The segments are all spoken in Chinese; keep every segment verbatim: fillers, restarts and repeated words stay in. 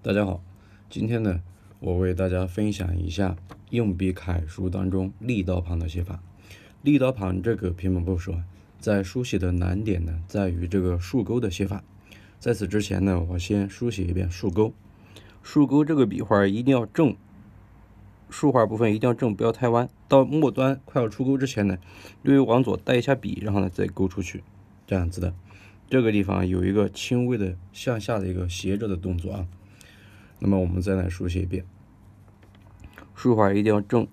大家好，今天呢，我为大家分享一下硬笔楷书当中立刀旁的写法。立刀旁这个偏本部首啊，在书写的难点呢，在于这个竖钩的写法。在此之前呢，我先书写一遍竖钩。竖钩这个笔画一定要正，竖画部分一定要正，不要太弯。到末端快要出钩之前呢，略微往左带一下笔，然后呢再勾出去，这样子的。这个地方有一个轻微的向下的一个斜着的动作啊。那么我们再来书写一遍，竖画一定要正，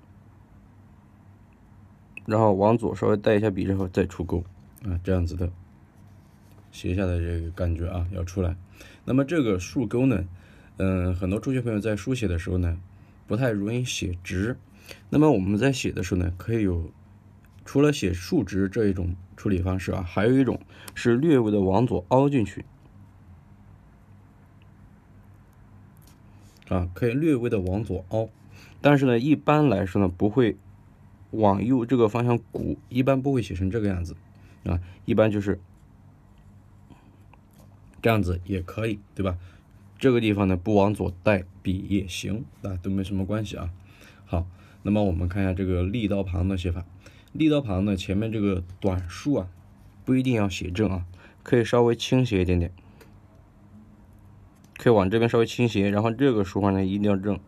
然后往左稍微带一下笔，然后再出钩啊，这样子的斜下的这个感觉啊要出来。那么这个竖钩呢，嗯，很多初学朋友在书写的时候呢，不太容易写直。那么我们在写的时候呢，可以有除了写竖直这一种处理方式啊，还有一种是略微的往左凹进去。啊，可以略微的往左凹，但是呢，一般来说呢，不会往右这个方向鼓，一般不会写成这个样子啊，一般就是这样子也可以，对吧？这个地方呢，不往左带笔也行啊，都没什么关系啊。好，那么我们看一下这个立刀旁的写法。立刀旁呢，前面这个短竖啊，不一定要写正啊，可以稍微倾斜一点点。可以往这边稍微倾斜，然后这个竖画呢一定要正，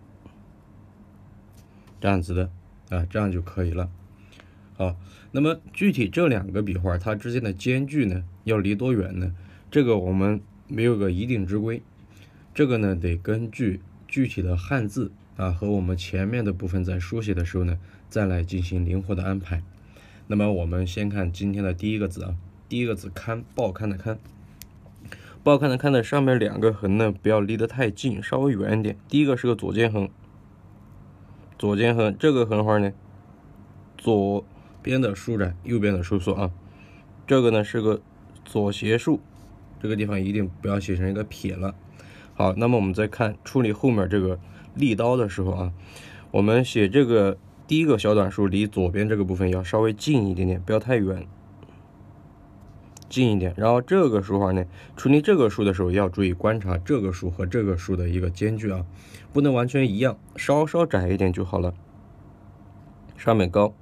这样子的啊，这样就可以了。好，那么具体这两个笔画它之间的间距呢要离多远呢？这个我们没有个一定之规，这个呢得根据具体的汉字啊和我们前面的部分在书写的时候呢再来进行灵活的安排。那么我们先看今天的第一个字啊，第一个字刊，报刊的刊。报刊的刊的上面两个横呢，不要离得太近，稍微远一点。第一个是个左肩横，左肩横这个横画呢，左边的舒展，右边的收缩啊。这个呢是个左斜竖，这个地方一定不要写成一个撇了。好，那么我们再看处理后面这个立刀的时候啊，我们写这个第一个小短竖离左边这个部分要稍微近一点点，不要太远。近一点，然后这个竖画呢，处理这个竖的时候要注意观察这个竖和这个竖的一个间距啊，不能完全一样，稍稍窄一点就好了。上面高，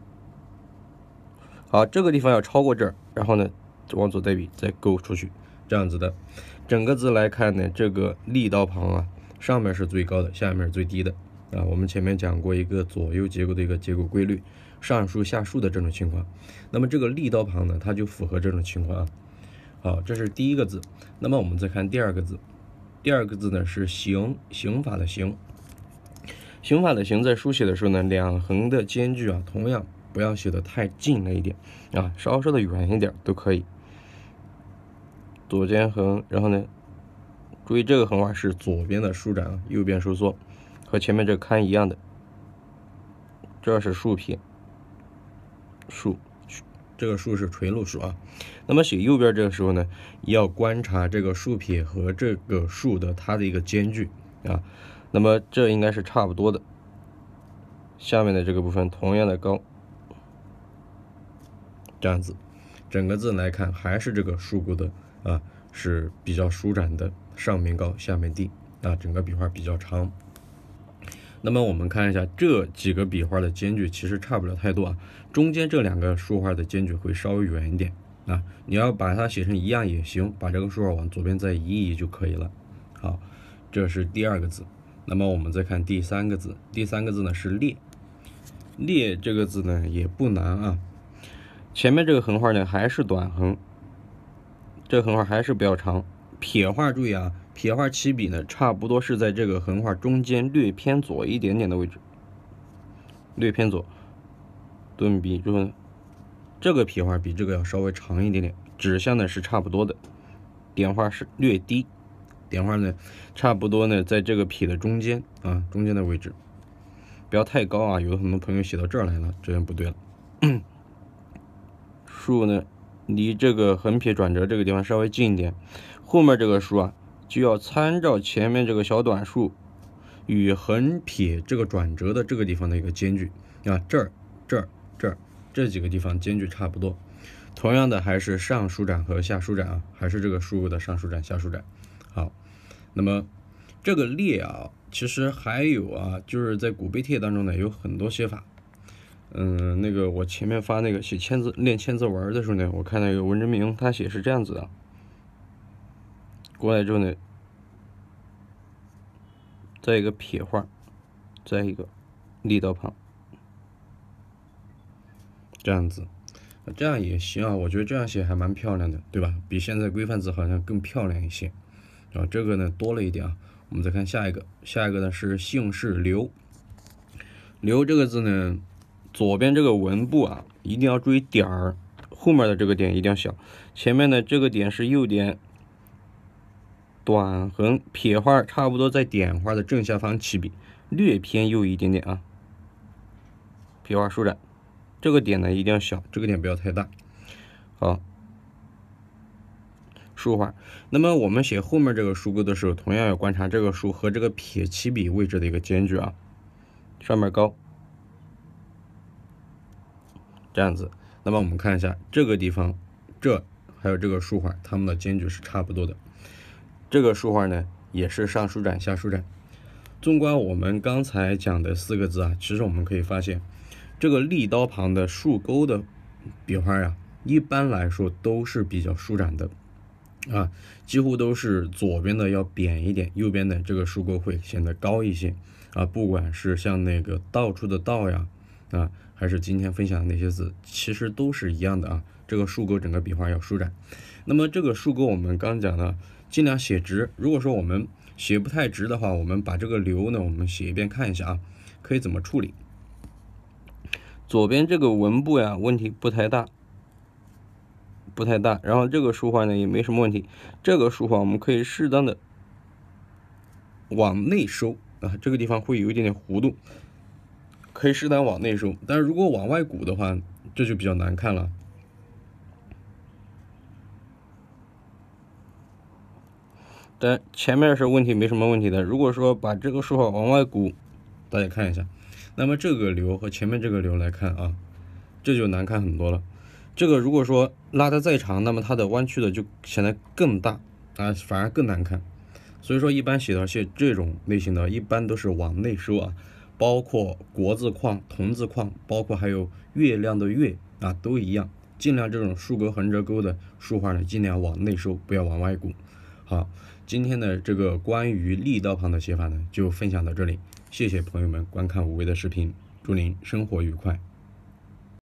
好，这个地方要超过这儿，然后呢，往左带笔再勾出去，这样子的。整个字来看呢，这个立刀旁啊，上面是最高的，下面是最低的啊。我们前面讲过一个左右结构的一个结构规律。上竖下竖的这种情况，那么这个立刀旁呢，它就符合这种情况啊。好，这是第一个字。那么我们再看第二个字，第二个字呢是刑，刑法的刑。刑法的刑在书写的时候呢，两横的间距啊，同样不要写的太近了一点啊，稍稍的远一点都可以。左肩横，然后呢，注意这个横画是左边的舒展啊，右边收缩，和前面这个刊一样的。这是竖撇。竖，这个竖是垂露竖啊。那么写右边这个时候呢，要观察这个竖撇和这个竖的它的一个间距啊。那么这应该是差不多的。下面的这个部分同样的高，这样子，整个字来看还是这个竖钩的啊是比较舒展的，上面高下面低啊，整个笔画比较长。那么我们看一下这几个笔画的间距其实差不了太多啊，中间这两个竖画的间距会稍微远一点啊，你要把它写成一样也行，把这个竖画往左边再移一移就可以了。好，这是第二个字。那么我们再看第三个字，第三个字呢是列。列这个字呢也不难啊，前面这个横画呢还是短横，这个横画还是比较长，撇画注意啊，撇画起笔呢，差不多是在这个横画中间略偏左一点点的位置，略偏左。顿笔之后呢，这个撇画比这个要稍微长一点点，指向呢是差不多的，点画是略低，点画呢差不多呢在这个撇的中间啊，中间的位置，不要太高啊，有很多朋友写到这儿来了，这样不对了。竖呢离这个横撇转折这个地方稍微近一点，后面这个竖啊就要参照前面这个小短竖与横撇这个转折的这个地方的一个间距啊，这儿这儿这儿这几个地方间距差不多。同样的还是上舒展和下舒展啊，还是这个竖的上舒展下舒展。好，那么这个列啊，其实还有啊，就是在古碑帖当中呢有很多写法。嗯，那个我前面发那个写千字练千字文的时候呢，我看到有文征明他写是这样子的，过来之后呢，再一个撇画，再一个立刀旁，这样子，这样也行啊，我觉得这样写还蛮漂亮的，对吧？比现在规范字好像更漂亮一些。啊，这个呢多了一点啊。我们再看下一个，下一个呢是姓氏刘。刘这个字呢，左边这个文部啊，一定要注意点儿，后面的这个点一定要小，前面的这个点是右点，短横撇画差不多在点画的正下方起笔，略偏右一点点啊。撇画舒展，这个点呢一定要小，这个点不要太大。好。竖画，那么我们写后面这个竖钩的时候，同样要观察这个竖和这个撇起笔位置的一个间距啊，上面高，这样子。那么我们看一下这个地方，这还有这个竖画，它们的间距是差不多的。这个竖画呢，也是上舒展下舒展。纵观我们刚才讲的四个字啊，其实我们可以发现，这个立刀旁的竖钩的笔画呀、啊，一般来说都是比较舒展的。啊，几乎都是左边的要扁一点，右边的这个竖钩会显得高一些啊。不管是像那个到处的到呀，啊，还是今天分享的那些字，其实都是一样的啊。这个竖钩整个笔画要舒展。那么这个竖钩我们刚讲的，尽量写直。如果说我们写不太直的话，我们把这个流呢，我们写一遍看一下啊，可以怎么处理。左边这个文部呀，问题不太大。不太大，然后这个竖画呢也没什么问题，这个竖画我们可以适当的往内收啊，这个地方会有一点点弧度，可以适当往内收，但是如果往外鼓的话，这就比较难看了。但前面是问题没什么问题的，如果说把这个竖画往外鼓，大家看一下，那么这个流和前面这个流来看啊，这就难看很多了。这个如果说拉得再长，那么它的弯曲的就显得更大啊，反而更难看。所以说一般写到写这种类型的，一般都是往内收啊，包括国字框、同字框，包括还有月亮的月啊，都一样。尽量这种竖钩、横折钩的竖画呢，尽量往内收，不要往外鼓。好，今天的这个关于立刀旁的写法呢，就分享到这里。谢谢朋友们观看无为的视频，祝您生活愉快。